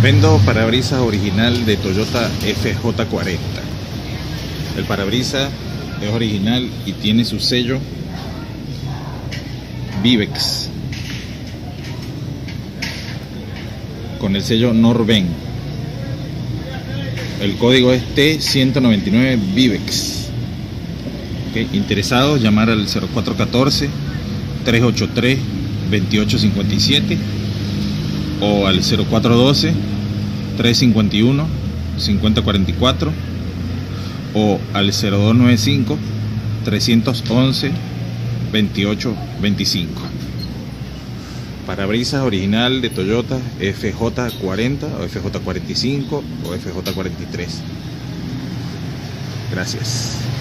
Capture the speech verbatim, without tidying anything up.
Vendo parabrisas original de Toyota F J cuarenta. El parabrisas es original y tiene su sello Vivex con el sello Norben. El código es T ciento noventa y nueve Vivex. Okay. Interesados, llamar al cero cuatro uno cuatro, tres ocho tres, dos ocho cinco siete o al cero cuatro uno dos, tres cinco uno, cinco cero cuatro cuatro o al cero dos nueve cinco, tres once, veintiocho veinticinco. Parabrisas original de Toyota F J cuarenta o F J cuarenta y cinco o F J cuarenta y tres. Gracias.